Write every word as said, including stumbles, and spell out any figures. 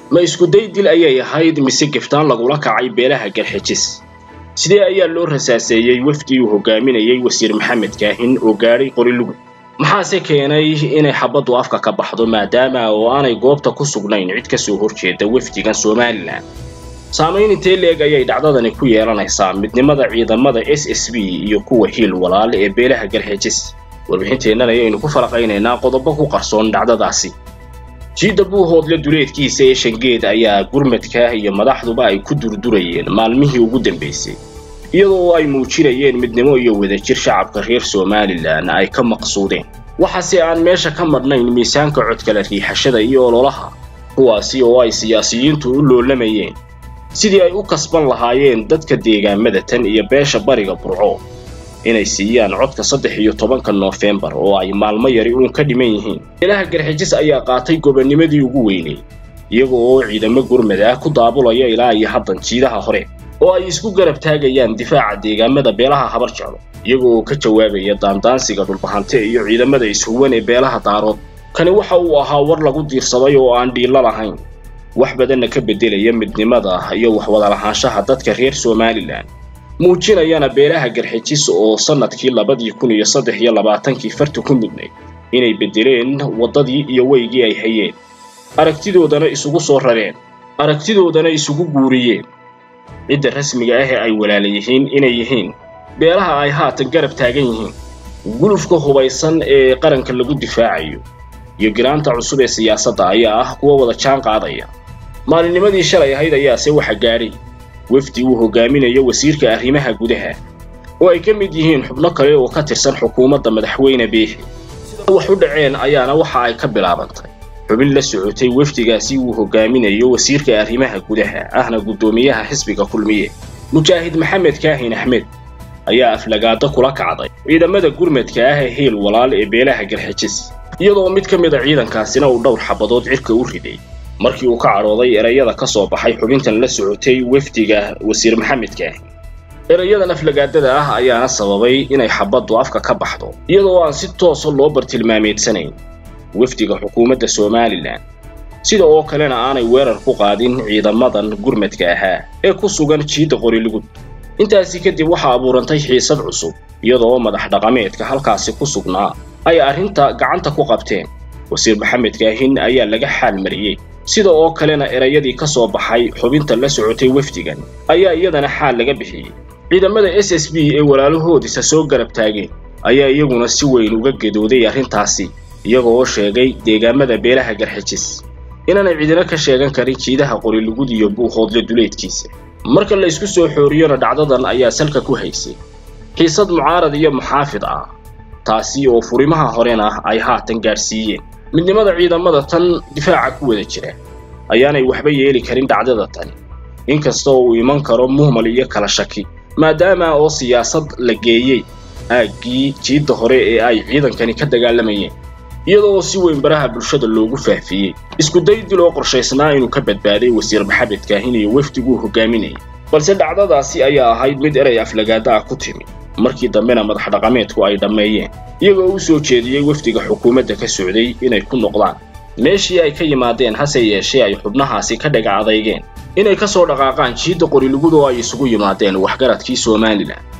ma isku day dil ayay ahayd mise giftaan lagula kacay beelaha Garxijis sidee ayaa loo rasaaseeyay wafdi uu hogaaminayay wasiir Maxamed Kaahin oo gaaray Qorilugud maxaase keenay inay xabadu afka ka baxdo maadaama oo aanay goobta ku sugnayn cid ka soo horjeeda wafdigan Soomaaliland saamayn intee leeg ayay dhacdadani ku yeelanaysaa midnimada ciidamada S S B iyo kuwa hiil walaal ee beelaha Garxijis warbixinteenana ayaynu ku falaqaynaynaa qodobo ku qarsoon dhacdadaasi jiida buuhoodle duleedkiisa ee Shangeed ayaa gurmadka iyo madaxduba ay ku durdurayeen maalmihii ugu dambeysay iyadoo ay muujinayeen midnimo iyo wadajir shacabka reer Soomaaliland ay ka maqsuudeen waxaase aan meesha ka marnayn miisaanka codka la riixashada iyo ololaha kuwaasi oo ay siyaasiyiintu u loolamayeen sidii ay u kasban lahaayeen dadka deegaamada tan iyo beesha bariga Burco inay siiyaan codka saddex iyo tobanka November oo ay maalmo yari uun ka dhiman yihiin ilaha Garxijis ayaa qaatay gobonimadii ugu weynay iyagoo oo ciidamo gurmad ah ku daabulaya ilaa iyo haddan jiidaha hore oo ay isku garab taagayaan difaaca deegaamada beelaha habar jeclo iyagoo ka jawaabaya daandaansiga dhulbahante iyo ciidamada ishuwan ee beelaha daarood kani waxa uu ahaa war lagu diirsaday oo aan dhiila lahayn wax badanna ka bedelaya midnimada iyo wax wada lahaanshaha dadka reer Soomaaliland muujinayana beelaha Garxijis oo sanadkii laba kun iyo saddex iyo labaatan fartu ku midnay inay bedeleen wadadii iyo weygii ay hayeen aragtidoodana isugu soo rareen aragtidoodana isugu guuriyeen cidda rasmiga ah ee ay walaalayihiin inay yihiin beelaha ay haatan garab taagan yihiin gulufka hubaysan ee qaranka lagu difaacayo iyo giraanta cusub ee siyaasadda ayaa ah kuwa wada jaan qaadaya maalinimadii shalay ahayd ayaa se waxa gaaray wafdi uu hogaaminayo wasiirka arrimaha gudaha oo ay ka mid yihiin xubno kale oo ka tirsan xukuumadda madaxweyne Biixi sida wax u dhaceen ayaana waxa ay ka bilaabantay xubin la socotay wafdigaasi uu hogaaminayo wasiirka arrimaha gudaha ahna gudoomiyaha xisbiga kulmiye Mujaahid Maxamed Kaahin Axmed ayaa aflagaada kula kacday ciidamada gurmadka ah ee hiil walaal ee beelaha Garxijis iyadoo mid ka mid ah ciidankaasina uu dhowr xabadood cirka u riday markii uu ka carooday erayada ka soo baxay xubintan la socotay wafdiga wasiir Maxamed Kaahin erayadan aflagaadada ah ayaana sababay inay xabadu afka ka baxdo iyadoo aan si toos ah loo bartilmaameedsanayn wafdiga xukuumadda Soomaaliland sida oo kalena aanay weerar ku qaadin ciidamadan gurmadka ah ee ku sugan jiida Qorilugud intaasi kadib waxa abuurantay xiisad cusub iyadoo madax dhaqameedka halkaasi ku sugnaa ay arrinta gacanta ku qabteen wasiir Maxamed Kaahin ayaa laga xal mariyay sida oo kalena erayadii ka soo baxay xubinta la socotay wafdigan ayaa iyadana xal laga bixiyay ciidamada S S B ee walaalahoodisa soo garab taageen ayaa iyaguna si weyn uga gedooday arrintaasi iyagoo sheegay deegaamada beelaha Garxijis inaan ciidana ka sheegan karin jiidaha Qorilugud iyo buuhoodle duleedkiisa marka la isku soo xooriyana dhacdadan ayaa salka ku haysay xiisad mucaarad iyo muxaafid ah taasi oo furimaha horena ay haatan gaarsiiyeen midnimada ciidamada tan difaaca ku wada jira ayaanay waxba yeeli karin dhacdada tan inkastoo uu iman karo muhmal iyo kala shaki maadaama oo siyaasad la geeyay aagii jiida hore ee ay ciidankani ka dagaalamayeen iyadoo si weyn baraha bulshada loogu faafiyay isku day dil oo qorshaysnaa inuu ka badbaaday wasiir Maxamed Kaahin iyo wafdigu hogaaminayay balse dhacdadaasi ayaa ahayd mid eray aflagaada ah ku timi markii dambena madax dhaqameedku ay dhameeyeen iyagoo u soo jeediyay wafdiga xukuumadda ka socday inay ku noqdaan meeshii ay ka yimaadeen hase yeeshee ay xubnahaasi ka dhaga adeegeen inay ka soo dhaqaaqaan jiida Qorilugud oo ay isugu yimaadeen waxgaradkii Soomaaliland